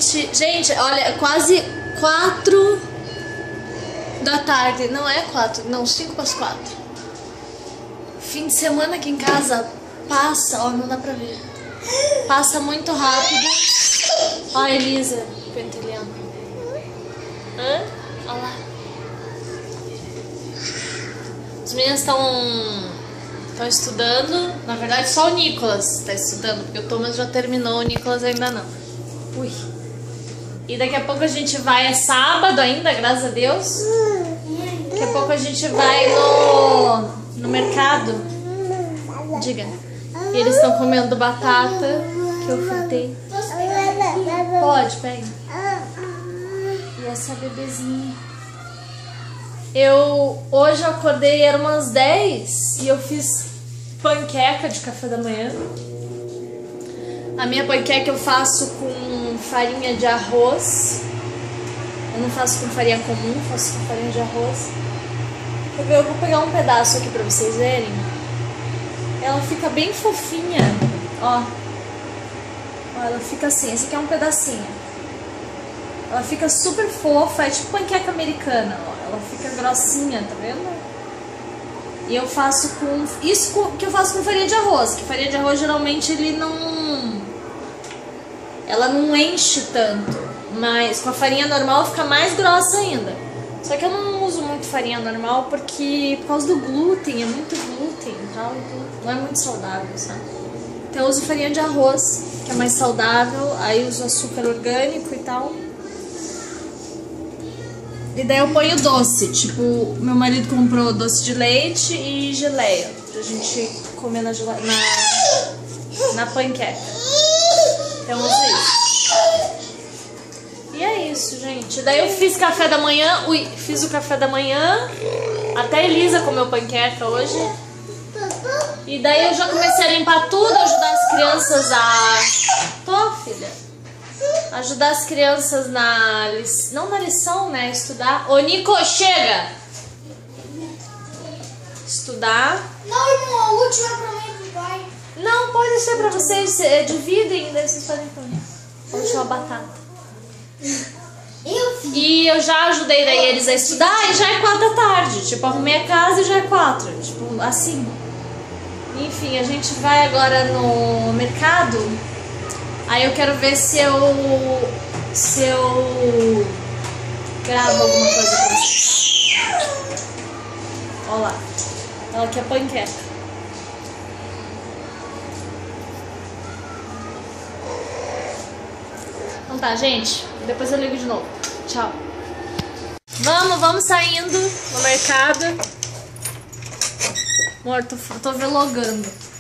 Gente, olha, é quase 4 da tarde. Não é 4, não, 5 para as 4. Fim de semana aqui em casa passa, ó, não dá pra ver. Passa muito rápido. Ó a Elisa pentelhando. Hã? Olha lá. Os meninos estão estudando. Na verdade, só o Nicolas está estudando, porque o Thomas já terminou, o Nicolas ainda não. Ui. E daqui a pouco a gente vai, é sábado ainda, graças a Deus. Daqui a pouco a gente vai no mercado. Diga. E eles estão comendo batata que eu fritei. Pode, pega. E essa bebezinha. Hoje eu acordei, era umas 10 e eu fiz panqueca de café da manhã. A minha panqueca eu faço com farinha de arroz. Eu não faço com farinha comum, faço com farinha de arroz. Eu vou pegar um pedaço aqui pra vocês verem. Ela fica bem fofinha, ó. Ó, ela fica assim, esse aqui é um pedacinho. Ela fica super fofa, é tipo panqueca americana, ó. Ela fica grossinha, tá vendo? E eu faço com... Isso que eu faço com farinha de arroz. Que farinha de arroz geralmente ele não... Ela não enche tanto. Mas com a farinha normal fica mais grossa ainda. Só que eu não uso muito farinha normal porque... Por causa do glúten, é muito glúten e tal. Então não é muito saudável, sabe? Então eu uso farinha de arroz, que é mais saudável. Aí uso açúcar orgânico e tal. E daí eu ponho doce, tipo, meu marido comprou doce de leite e geleia pra gente comer na panqueca. Então eu uso isso. E é isso, gente. Daí eu fiz café da manhã, fiz o café da manhã, até a Elisa comeu panqueca hoje. E daí eu já comecei a limpar tudo, ajudar as crianças a... Tô, filha? Ajudar as crianças não na lição, né? Estudar. Ô, Nico, chega! Estudar. Não, irmão, a última é pra mim, pai. Não, pode ser pra vocês. Dividem, daí vocês podem comer. Vou deixar a batata. E eu já ajudei daí eles a estudar e já é 4 da tarde. Tipo, arrumei a casa e já é 4. Tipo, assim. Enfim, a gente vai agora no mercado. Aí eu quero ver se eu gravo alguma coisa pra vocês. Olha lá. Ela quer panqueca. Então tá, gente. Depois eu ligo de novo. Tchau. Vamos saindo no mercado. Amor, tô vlogando.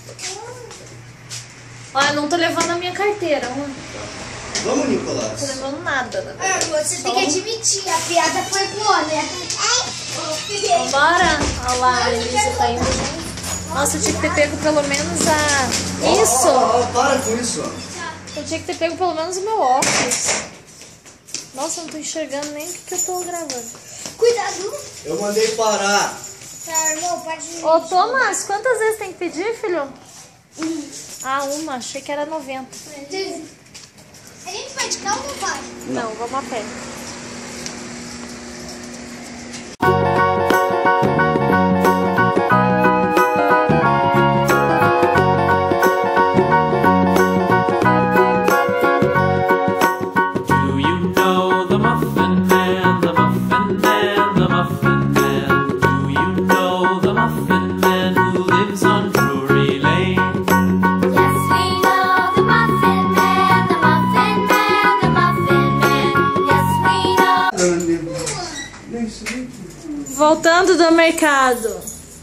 Olha, não tô levando a minha carteira, mano. Vamos, Nicolas. Não tô levando nada, né? Você tem que admitir, a piada foi boa, né? Vambora? Olha lá, a Elisa tá indo junto. Nossa, eu tinha que ter pego pelo menos a... Isso! Para com isso. Eu tinha que ter pego pelo menos o meu óculos. Nossa, eu não tô enxergando nem o que eu tô gravando. Cuidado. Eu mandei parar. Tá, irmão, pode ir. Ô, Thomas, quantas vezes tem que pedir, filho? Ah, uma. Achei que era 90. A gente vai de carro ou não vai? Não, vamos a pé. Voltando do mercado.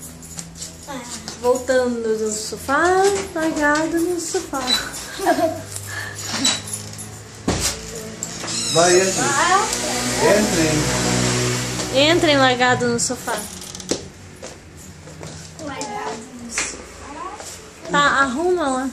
Voltando do sofá, largado no sofá. Vai, entra. Entrem. Entrem largado no sofá. Tá, arruma lá.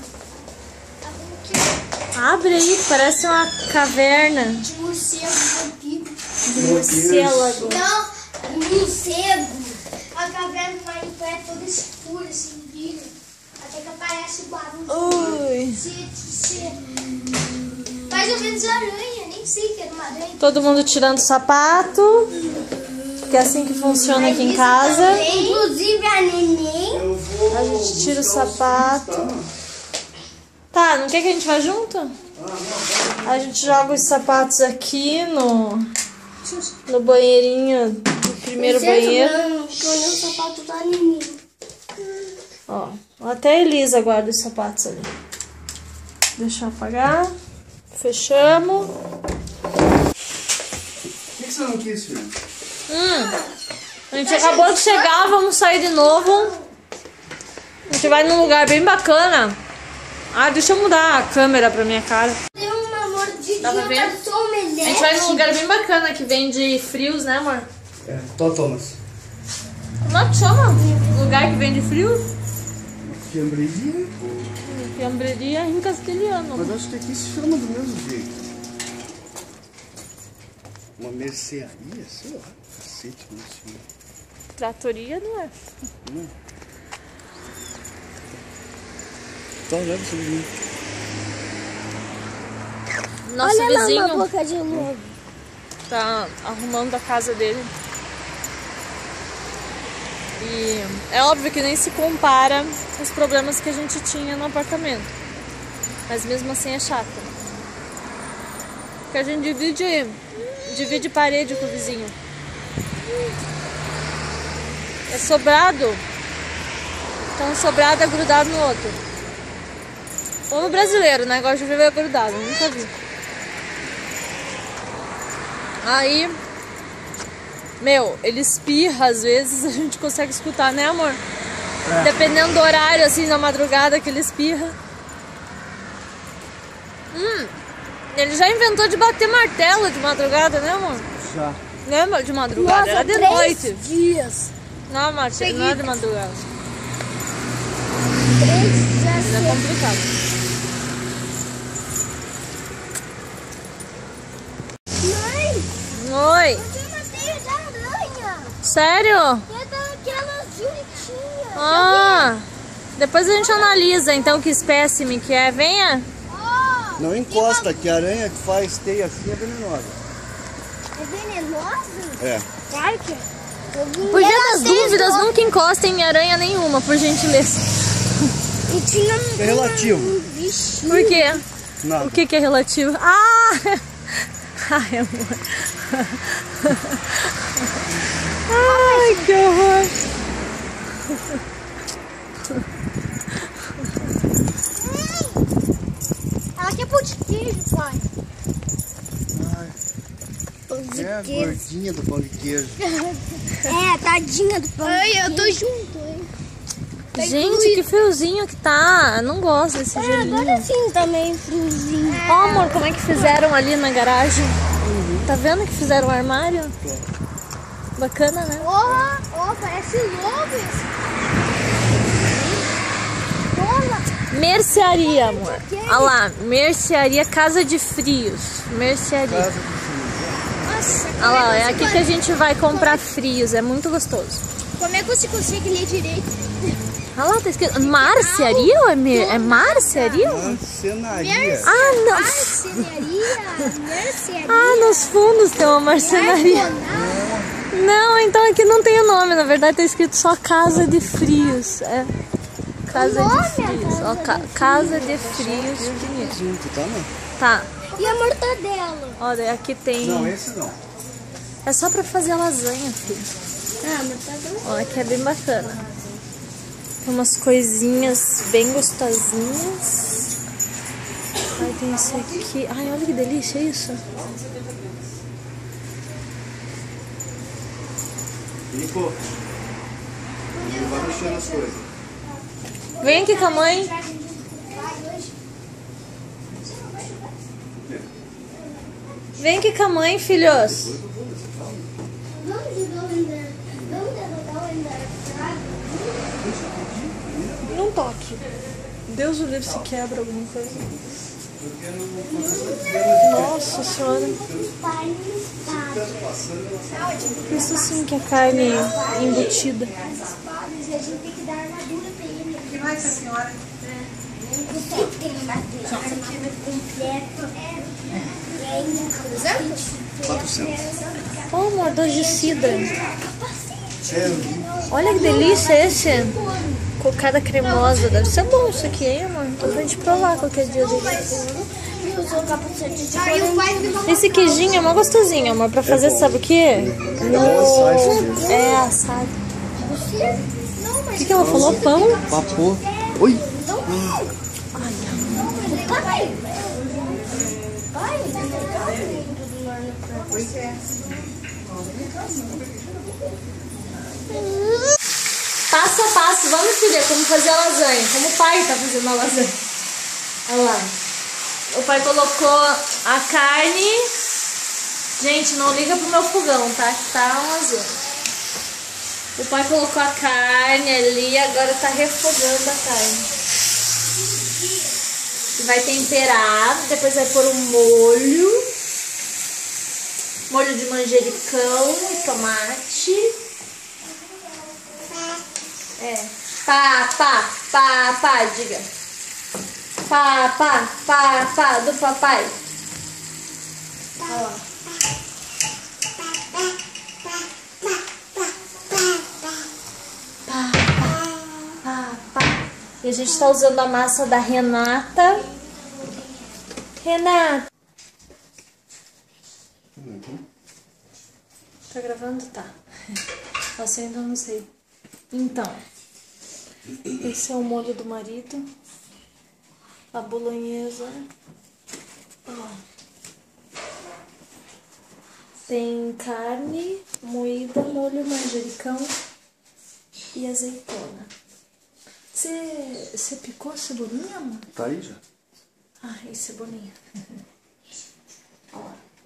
Abre aí, parece uma caverna. De morcego, vampiro. De morcélago. Não, morcego. A caverna do Minecraft é toda escura, assim, vidro. Até que aparece o barulho. Ui. Mais ou menos aranha, nem pensei que era uma aranha. Todo mundo tirando sapato. Que é assim que funciona aqui em casa. Inclusive a neném. A gente tira o sapato. Tá, não quer que a gente vá junto? A gente joga os sapatos aqui no banheirinho, no primeiro banheiro. Escolheu o sapato da neném. Ó, até a Elisa guarda os sapatos ali. Deixa eu apagar. Fechamos. Por que você não quis, filho? A gente acabou de chegar, vamos sair de novo. A gente vai num lugar bem bacana. Ah, deixa eu mudar a câmera pra minha cara. Deu uma mordidinha, Dá pra ver? pareceu um omelete. A gente vai num lugar bem bacana que vende frios, né, amor? É, Thomas. Como é que chama? Lugar que vende frio? Fiambreria? Fiambreria em castelhano. Mas acho que aqui se chama do mesmo jeito. Uma mercearia, sei lá. Cacete, como se chama. Tratoria não é. Então leva esse menino. Nosso Olha lá uma vizinho boca de novo. tá arrumando a casa dele. E é óbvio que nem se compara os problemas que a gente tinha no apartamento. Mas mesmo assim é chato. Porque a gente divide parede com o vizinho. É sobrado. Então um sobrado é grudado no outro. Ou no brasileiro, né? Gosta de viver grudado, nunca vi. Aí, meu, ele espirra às vezes, a gente consegue escutar, né, amor? É. Dependendo do horário, assim, na madrugada que ele espirra. Ele já inventou de bater martelo de madrugada, né, amor? Já. Lembra de madrugada? Nossa, era de 3 noite. dias. Não, martelo, não é de madrugada. 3 dias. É complicado. Mãe, Oi. eu matei da aranha. Sério? É daquelas juritinhas. Ah, depois a gente analisa então que espécime que é. Venha. Não encosta, que a aranha que faz teia assim é venenosa. É venenosa? É. Claro que é. Por via das dúvidas, nunca encostem em aranha nenhuma, por gentileza. E tinha É relativo. um bichinho. Por quê? Nada. O que é relativo? Ah! Ai, amor. Ai, que horror. Ela quer pão de queijo, pai. Pão de É a queijo. gordinha do pão de queijo. É, tadinha do pão de queijo. Ai, eu tô junto, hein. Gente, que friozinho que tá. Eu não gosto desse gelinho. Agora sim também, friozinho. Ó, amor, como é que fizeram ali na garagem? Tá vendo que fizeram um armário? Bacana, né? Ó, parece lobo esse. Olha. Mercearia, amor. Olha lá, mercearia Casa de Frios. Mercearia. Casa de filho. Nossa, Olha lá, é aqui que a gente vai comprar frios. É muito gostoso. como é que você consegue ler direito? Olha lá, tá escrito marcearia ou é marcearia? Marcenaria. Ah, não. Marcenaria? Mercearia? Ah, nos fundos tem uma marcenaria. Não, então aqui não tem o nome. Na verdade tá escrito só Casa de Frios. É. Casa de Frios. Ó, Casa de Frios Pinheiros. Junto, tá, não? Tá. E a mortadela? Olha, aqui tem... Não, esse não. É só pra fazer lasanha, filho. Ah, mortadela. Ó, aqui é bem bacana. Tem umas coisinhas bem gostosinhas. Ai, tem esse aqui. Ai, olha que delícia isso. Nico, ele vai mexendo as coisas. Vem aqui com a mãe. Vem aqui com a mãe, filhos. Não toque. Deus o livre se quebra alguma coisa. Nossa senhora. Isso sim que é carne embutida. gente tem que dar armadura pra ele. Que mais, senhora? Você tem armadura completa. E ainda 400. Ô, amor, doce de cidra. Sério? Olha que delícia esse. Cocada cremosa. Deve ser bom isso aqui, hein, amor? Dá pra gente provar qualquer dia desse. E usou o capacete de couro. Esse queijinho é mó gostosinho, amor. Pra fazer, sabe o quê? Assar esse queijo. É, assado. Não, mas O que ela falou? Pão? Vapor. Oi! pai. Pois é. Passo a passo. Vamos, filha, como fazer a lasanha. Como o pai tá fazendo a lasanha. Olha lá. O pai colocou a carne. Gente, não liga pro meu fogão, tá? Que tá uma zona. O pai colocou a carne ali, agora tá refogando a carne. Vai temperar, depois vai pôr um molho. Molho de manjericão e tomate. É. Pá, diga. Pá, do papai. Olha lá. Pá. E a gente tá usando a massa da Renata. Renata. Tá gravando? Tá. Nossa, eu ainda não sei. Então, esse é o molho do marido. A bolonhesa. Ó. Tem carne moída, molho manjericão e azeitona. Você picou a cebolinha, amor? Tá aí já. Ah, e cebolinha. Ó.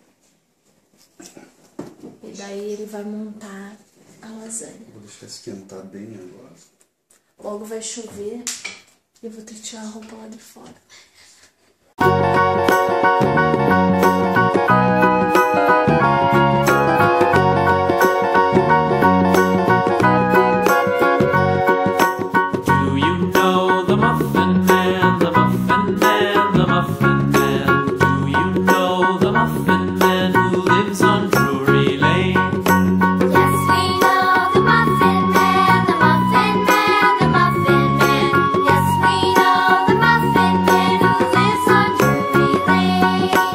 E daí ele vai montar a lasanha. Vou deixar esquentar bem agora. Logo vai chover e eu vou ter que tirar a roupa lá de fora. Yes, we know the Muffin Man who lives on Drury Lane.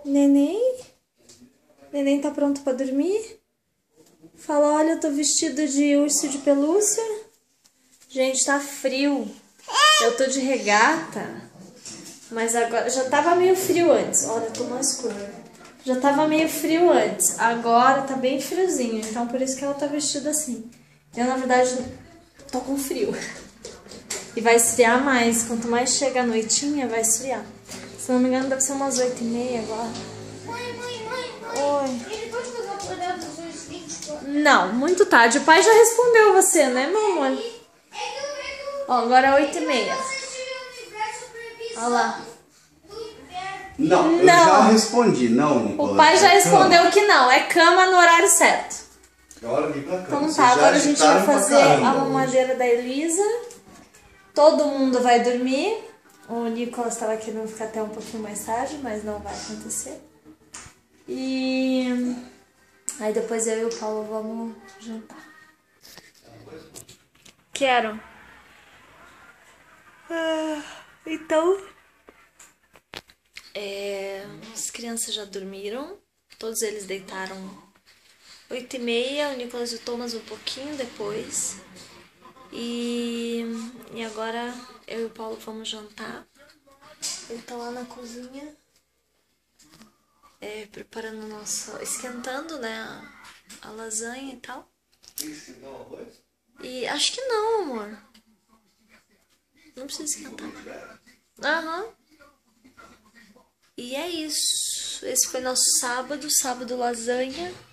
Neném? Neném tá pronto pra dormir? Fala, olha, eu tô vestido de urso de pelúcia. Gente, tá frio. Eu tô de regata. Mas agora, já tava meio frio antes. Olha, eu tô mais escuro. Já tava meio frio antes. Agora tá bem friozinho. Então por isso que ela tá vestida assim. Eu, na verdade, tô com frio. E vai esfriar mais. Quanto mais chega a noitinha, vai esfriar. Se não me engano, deve ser umas 8h30 agora. Mãe. Oi. Ele pode fazer uma colher dos dois vídeos? Não, muito tarde. O pai já respondeu você, né, meu amor? Ó, agora é 8h30. Olha lá. Não, eu Não. já respondi, não, Nicolas. O pai já É respondeu cama. que não. É cama no horário certo. É hora de ir pra cama. Então Vocês tá, já agora a gente vai agitaram pra fazer a caramba mamadeira da Elisa. Todo mundo vai dormir. O Nicolas estava querendo ficar até um pouquinho mais tarde, mas não vai acontecer. E aí depois eu e o Paulo vamos jantar. Quero. Então, as crianças já dormiram. Todos eles deitaram 8h30. O Nicolas e o Thomas um pouquinho depois. E agora eu e o Paulo vamos jantar. Ele tá lá na cozinha, preparando o nosso... esquentando, né, a lasanha e tal. E acho que não, amor. Não precisa esquentar. Aham. E é isso. Esse foi nosso sábado lasanha.